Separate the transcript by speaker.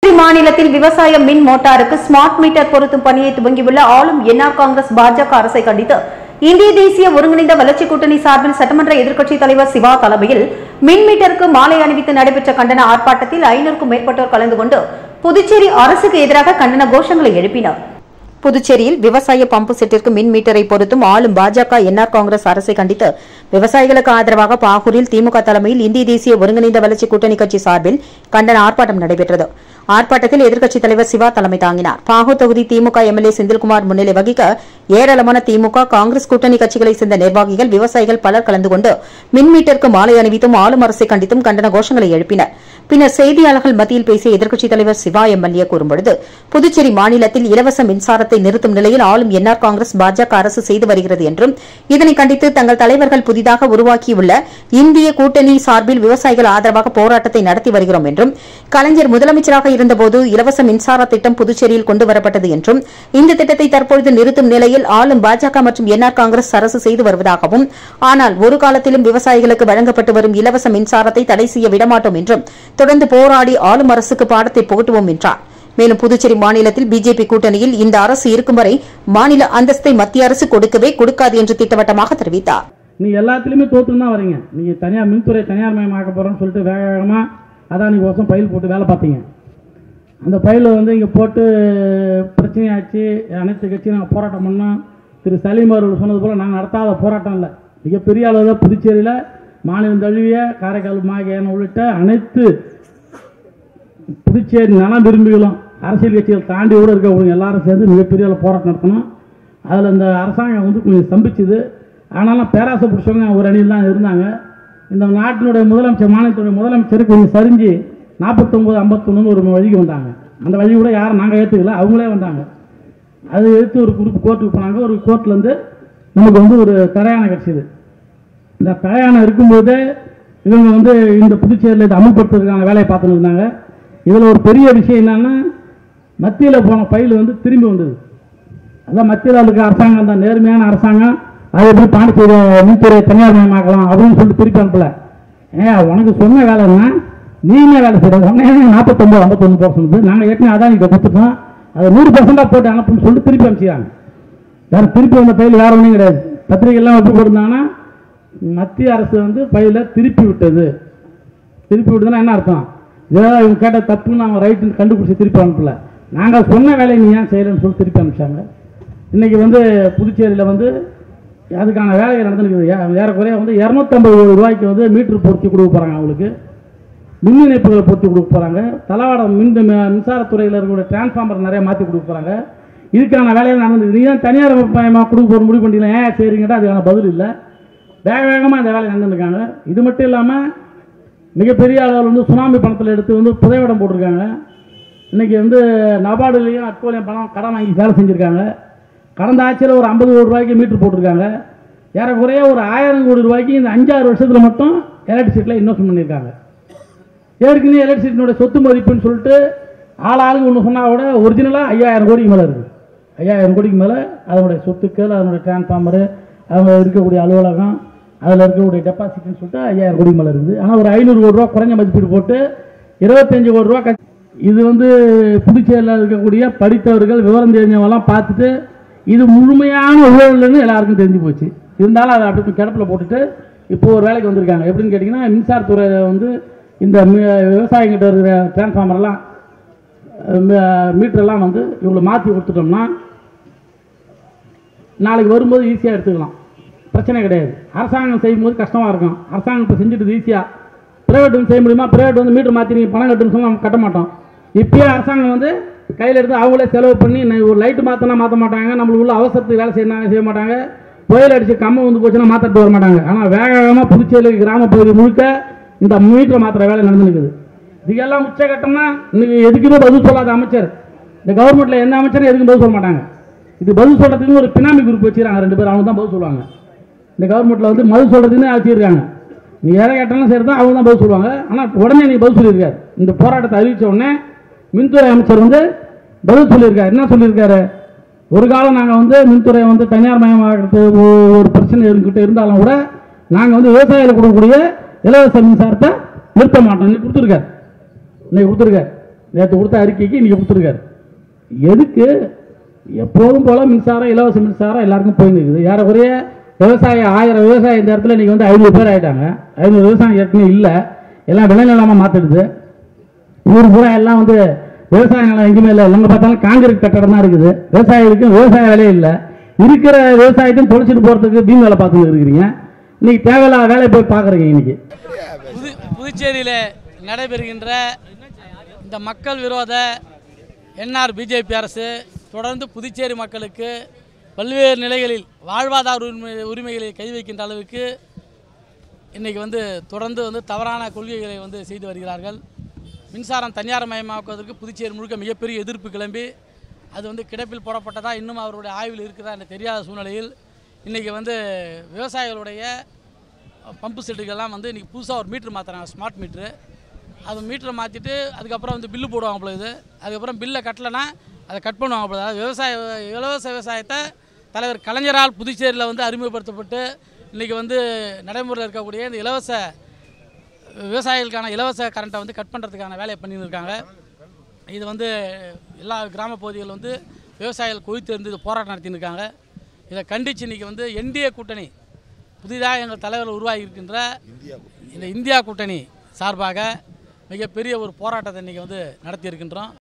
Speaker 1: மாநிலத்தில் விவசாய மின் மோட்டாருக்கு ஸ்மார்ட் மீட்டர் பொருத்தும் பணியை துவங்கியுள்ள ஆளும் என்ஆர் காங்கிரஸ் பாஜக அரசை கண்டித்து இந்திய தேசிய ஒருங்கிணைந்த வளர்ச்சி கூட்டணி சார்பில் சட்டமன்ற எதிர்க்கட்சித் தலைவர் சிவா தலைமையில் மின் மீட்டருக்கு மாலை அணிவித்து நடைபெற்ற கண்டன ஆர்ப்பாட்டத்தில் 500க்கும் மேற்பட்டோர் கலந்து கொண்டு புதுச்சேரி அரசுக்கு எதிராக கண்டன கோஷங்களை எழுப்பினர். புதுச்சேரியில் விவசாய பம்பு செட்டிற்கு மின் மீட்டரை பொருத்தும் ஆளும் பாஜக என்ஆர் காங்கிரஸ் அரசை கண்டித்து விவசாயிகளுக்கு ஆதரவாக பாகூரில் திமுக தலைமையில் இந்திய தேசிய ஒருங்கிணைந்த வளர்ச்சி கூட்டணி கட்சி சார்பில் கண்டன ஆர்ப்பாட்டம் நடைபெற்றது. ஆர்ப்பாட்டத்தில் எதிர்க்கட்சித் தலைவர் சிவா தலைமை தாங்கினார். பாகூர் தொகுதி திமுக எம்எல்ஏ செந்தில்குமார் முன்னிலை வகிக்க ஏராளமான திமுக காங்கிரஸ் கூட்டணி கட்சிகளைச் சேர்ந்த நிர்வாகிகள் விவசாயிகள் பலர் கலந்து கொண்டு மின் மீட்டருக்கு மாலை அணிவித்தும் ஆளும் அரசை கண்டித்தும் கண்டன கோஷங்களை எழுப்பினர். பின்னர் செய்தியாளர்கள் மத்தியில் பேசிய எதிர்க்கட்சித் தலைவர் சிவா எம்எல்ஏ கூறும்பொழுது, புதுச்சேரி மாநிலத்தில் இலவச மின்சாரத்தை நிறுத்தும் நிலையில் ஆளும் என்ஆர் காங்கிரஸ் பாஜக அரசு செய்து வருகிறது என்றும் இதனை கண்டித்து தங்கள் தலைவர்கள் புதிதாக உருவாக்கியுள்ள இந்திய கூட்டணி சார்பில் விவசாயிகள் ஆதரவாக போராட்டத்தை நடத்தி வருகிறோம் என்றும் கலைஞர் முதலமைச்சராக இருந்தபோது இலவச மின்சார திட்டம் புதுச்சேரியில் கொண்டுவரப்பட்டது என்றும் இந்த திட்டத்தை தற்பொழுது நிறுத்தும் நிலையில் ஆளும் பாஜக மற்றும் என்ஆர் காங்கிரஸ் அரசு செய்து வருவதாகவும் ஆனால் ஒரு காலத்திலும் விவசாயிகளுக்கு வழங்கப்பட்டு வரும் இலவச மின்சாரத்தை தடை செய்ய விடமாட்டோம் என்றும் தொடர்ந்து போராடி ஆளும் அரசுக்கு பாடத்தை புகட்டுவோம் என்றார். மேலும் புதுச்சேரி மாநிலத்தில் பிஜேபி கூட்டணியில் இந்த அரசு இருக்கும் வரை மாநில அந்தஸ்தை மத்திய அரசு கொடுக்கவே கொடுக்காது என்று திட்டவட்டமாக தெரிவித்தார்.
Speaker 2: நீங்க எல்லாத்திலுமே தோற்று தான் வரீங்க. நீங்க தனியார் மின்துறை தனியார் மயமாக்க போறோம்னு சொல்லிட்டு வேக வேகமா அதானி கோசம் பயில் போட்டு வேலை பார்த்தீங்க. அந்த பயில இங்கே போட்டு பிரச்சனையாச்சு. அனைத்து கட்சியும் நாங்கள் போராட்டம் பண்ணோம். திரு சலீம் அவர்கள் சொன்னது போல் நாங்கள் நடத்தாத போராட்டம் இல்லை. மிகப்பெரிய அளவில் புதுச்சேரியில் மாநிலம் தழுவிய காரைக்கால் மாகேன உள்ளிட்ட அனைத்து புதுச்சேரி நலம் விரும்பிகளும் அரசியல் கட்சிகள் தாண்டி கூட இருக்கக்கூடிய எல்லாரும் சேர்ந்து மிகப்பெரிய அளவில் போராட்டம் நடத்தணும். அதில் இந்த அரசாங்கம் கொஞ்சம் ஸ்தம்பிச்சுது. ஆனாலும் பேராசை பிடிச்சவங்க ஒரு அணியில் தான் இருந்தாங்க. இந்த நாட்டினுடைய முதலமைச்சர் மாநிலத்துடைய முதலமைச்சருக்கு கொஞ்சம் சரிஞ்சு 49, 51 ஒரு வழிக்கு வந்தாங்க. அந்த வழி கூட யாரும் நாங்கள் ஏற்றுக்கல, அவங்களே வந்தாங்க. அது எடுத்து ஒரு குரூப் கோர்ட்டுக்கு போனாங்க. ஒரு கோர்ட்லேருந்து நமக்கு ஒரு தடையான கிடச்சிது. இந்த தடையான இருக்கும்போது இவங்க இந்த புதுச்சேரியில் இதை அமல்படுத்துறதுக்கான வேலையை பார்த்துன்னு இருந்தாங்க. இதில் ஒரு பெரிய விஷயம் என்னன்னா, மத்தியில் போன பயில் திரும்பி வந்தது. அதான் மத்தியில் இருக்க அரசாங்கம் தான் நேர்மையான அரசாங்கம். அதை எப்படி பாண்டிச்சேரி மின்துறை தனியார் மயமாக்கலாம் அப்படின்னு சொல்லிட்டு திருப்பி அனுப்பல. உனக்கு சொன்ன வேலைன்னா நீங்களே வேலை செய்யணும். உடனே 49, 51 போக சொன்னது. நாங்கள் ஏற்கனவே அதான் இங்கே கொடுத்துட்டோம். அதை 100% போட்டு அனுப்புன்னு சொல்லிட்டு திருப்பி அனுப்பிச்சிடாங்க. வேறு திருப்பி வந்த பயில் வேறு ஒன்றும் கிடையாது. பத்திரிகைலாம் எப்படி போட்டிருந்தாங்கன்னா, மத்திய அரசு பயில திருப்பி விட்டது. திருப்பி விட்டதுன்னா என்ன அர்த்தம்? ஏதாவது இவங்க கேட்ட தப்புன்னு அவங்க ரைட்டுன்னு கண்டுபிடிச்சி திருப்பி அனுப்பல. நாங்கள் சொன்ன வேலையை நீ ஏன் செய்யலைன்னு சொல்லி திருப்பி அனுப்பிச்சாங்க. இன்றைக்கி புதுச்சேரியில் அதுக்கான வேலைகள் நடந்துருக்குது. ஏறக்குறைய 250 ரூபாய்க்கு மீட்டர் பொருத்தி கொடுக்க போகிறாங்க. அவங்களுக்கு மின் இணைப்புகளை பொருத்தி கொடுக்க போகிறாங்க. தளவாடம் மின்சாரத்துறையில் இருக்கக்கூடிய டிரான்ஸ்ஃபார்மர் நிறைய மாற்றி கொடுக்க போகிறாங்க. இதுக்கான வேலைகள் நடந்துருக்கு. நீ தான் தனியார் மயமாக கொடுக்க போகிற முடிவு பண்ணிக்கலாம். ஏன் சரிங்கட்டா அதுக்கான பதில் இல்லை. வேக வேகமாக இந்த வேலை நடந்துருக்காங்க. இது மட்டும் இல்லாமல் மிகப்பெரிய அளவில் சுனாமி பணத்தில் எடுத்து புதைவடம் போட்டிருக்காங்க. இன்றைக்கி நபார்டுலேயும் அட்கோலையும் பணம் கடன் வாங்கி வேலை செஞ்சுருக்காங்க. கடந்த ஆட்சியில் ஒரு 50 கோடி ரூபாய்க்கு மீட்டர் போட்டிருக்காங்க. ஏறக்குறைய ஒரு 1000 கோடி ரூபாய்க்கு இந்த 5-6 வருஷத்தில் மட்டும் எலக்ட்ரிசிட்டியில் இன்வெஸ்ட்மெண்ட் பண்ணியிருக்காங்க. ஏற்கனவே எலக்ட்ரிசிட்டியோட சொத்து மதிப்புன்னு சொல்லிட்டு ஆளுக்கு ஒன்று சொன்னால் கூட ஒரிஜினலாக 5000 கோடிக்கு மேலே இருக்குது. 5000 கோடிக்கு மேலே அதனுடைய சொத்துக்கள், அதனுடைய டிரான்ஸ்ஃபார்மரு, அவங்க இருக்கக்கூடிய அலுவலகம், அதில் இருக்கக்கூடிய டெபாசிட்னு சொல்லிட்டு 5000 கோடிக்கு மேலே இருக்குது. ஆனால் ஒரு 500 கோடி ரூபா குறைஞ்ச மதிப்பீடு போட்டு 25 கோடி ரூபா இது புதுச்சேரியில் இருக்கக்கூடிய படித்தவர்கள் விவரம் தெரிஞ்சவங்கலாம் பார்த்துட்டு இது முழுமையான ஊழல்னு எல்லாருக்கும் தெரிஞ்சு போச்சு. இருந்தாலும் அதை அப்படி கிடப்பில் போட்டுட்டு இப்போ ஒரு வேலைக்கு வந்திருக்காங்க. எப்படின்னு கேட்டிங்கன்னா, மின்சாரத்துறையில் இந்த விவசாயிகிட்ட இருக்கிற டிரான்ஸ்ஃபார்மர்லாம் மீட்டரெல்லாம் இவங்களை மாற்றி கொடுத்துட்டோம்னா நாளைக்கு வரும்போது ஈஸியாக எடுத்துக்கலாம், பிரச்சனை கிடையாது. அரசாங்கம் செய்யும்போது கஷ்டமாக இருக்கும். அரசாங்கம் இப்போ செஞ்சுட்டு ஈஸியாக ப்ரைவேட் செய்ய முடியுமா? ப்ரைவேட் மீட்டர் மாற்றி நீங்கள் பணம் கட்டுன்னு சொன்னால் நம்ம கட்ட மாட்டோம். இப்போயே அரசாங்கம் கையில் எடுத்து அவங்களே செலவு பண்ணி ஒரு லைட்டு மாற்றினா மாற்ற மாட்டாங்க. நம்மளுக்கு உள்ள அவசரத்துக்கு வேலை செய்ய மாட்டாங்க. புயல் அடித்து கம்மம் போச்சுன்னா மாற்றிட்டு வர மாட்டாங்க. ஆனால் வேக வேகமாக புதுச்சேரியில் கிராம பகுதி முழுக்க இந்த மீட்டரை மாத்திர வேலை நடந்துருக்குது. இதுக்கெல்லாம் உச்சகட்டம்னா இன்னைக்கு எதுக்குமே பதில் சொல்லாத அமைச்சர் இந்த கவர்மெண்ட்டில் எந்த அமைச்சரும் எதுக்கும் பதில் சொல்ல மாட்டாங்க. இது பதில் சொல்கிறதுக்கு ஒரு பினாமி குரூப் வச்சுருக்காங்க. 2 பேர் அவங்க தான் பதில் சொல்லுவாங்க. இந்த கவர்மெண்ட்டில் பதில் சொல்கிறதுக்குன்னு வச்சுருக்காங்க. நீ எதை கேட்டாலும் சரி தான் அவங்க தான் பதில் சொல்லுவாங்க. ஆனால் உடனே நீ பதில் சொல்லியிருக்காரு. இந்த போராட்டத்தை அறிவித்த உடனே மின்துறை அமைச்சர் பதில் சொல்லியிருக்காரு. என்ன சொல்லியிருக்காரு? ஒரு காலம் நாங்கள் மின்துறை தனியார் மயமாகிறது ஒரு பிரச்சனை இருக்கிட்ட இருந்தாலும் கூட நாங்கள் விவசாயிகள் கொடுக்கக்கூடிய இலவச மின்சாரத்தை நிறுத்த மாட்டோம். இன்னைக்கு கொடுத்துருக்காரு. நேற்று கொடுத்த அறிக்கைக்கு இன்றைக்கி கொடுத்துருக்காரு. எதுக்கு? எப்போதும் போல் மின்சாரம், இலவச மின்சாரம் எல்லாருக்கும் போயின்னு இருக்குது. ஏறக்குறைய விவசாயம் 1000 விவசாயம் இந்த இடத்துல இன்றைக்கி வந்து 500 பேர் ஆகிட்டாங்க. 500 விவசாயம் ஏற்கனவே இல்லை, எல்லாம் விளைநிலமாக மாற்றிடுது. ஊர் பூரா எல்லாம் வந்து விவசாய நிலம் எங்கேயுமே இல்லை. எங்கே பார்த்தாலும் காங்கிரீட் கட்டடம் தான் இருக்குது. விவசாயிகளுக்கும் விவசாய வேலையே இல்லை. இருக்கிற விவசாயத்தையும் தொலைச்சிட்டு போகிறதுக்கு பீம் வேலை பார்த்துட்டு இருக்கிறீங்க. இன்றைக்கி தேவையில்லாத வேலையை போய் பார்க்குறீங்க. இன்றைக்கி
Speaker 3: புதுச்சேரியில் நடைபெறுகின்ற இந்த மக்கள் விரோத என்ஆர் பிஜேபி அரசு தொடர்ந்து புதுச்சேரி மக்களுக்கு பல்வேறு நிலைகளில் வாழ்வாதார உரிமைகளை கை வைக்கின்ற அளவுக்கு இன்றைக்கி வந்து தொடர்ந்து வந்து தவறான கொள்கைகளை வந்து செய்து வருகிறார்கள். மின்சாரம் தனியார் மயமாக்குவதற்கு புதுச்சேரி முழுக்க மிகப்பெரிய எதிர்ப்பு கிளம்பி அது வந்து கிடப்பில் போடப்பட்டதா இன்னும் அவருடைய ஆய்வில் இருக்கிறதா என்று தெரியாத சூழ்நிலையில் இன்றைக்கி வந்து விவசாயிகளுடைய பம்பு செட்டுகள்லாம் வந்து இன்றைக்கி புதுசாக ஒரு மீட்ரு மாற்றுறாங்க, ஸ்மார்ட் மீட்ரு. அது மீட்டரை மாற்றிட்டு அதுக்கப்புறம் வந்து பில்லு போடுவாங்க பொழுது, அதுக்கப்புறம் பில்லை கட்டலைன்னா அதை கட் பண்ணுவாங்க பொழுது. அதாவது இலவச விவசாயத்தை தலைவர் கலைஞரால் புதுச்சேரியில் வந்து அறிமுகப்படுத்தப்பட்டு இன்றைக்கி வந்து நடைமுறையில் இருக்கக்கூடிய இந்த இலவச விவசாயிகளுக்கான இலவச கரண்ட்டை வந்து கட் பண்ணுறதுக்கான வேலையை பண்ணின்னு இருக்காங்க. இது வந்து எல்லா கிராம பகுதிகளில் வந்து விவசாயிகள் குவித்திருந்து இது போராட்டம் நடத்தின்னு இருக்காங்க. இதை கண்டித்து இன்றைக்கி வந்து என்டிஏ கூட்டணி புதிதாக எங்கள் தலைவர் உருவாகி இருக்கின்ற இந்த இந்தியா கூட்டணி சார்பாக மிகப்பெரிய ஒரு போராட்டத்தை இன்றைக்கி வந்து நடத்தியிருக்கின்றோம்.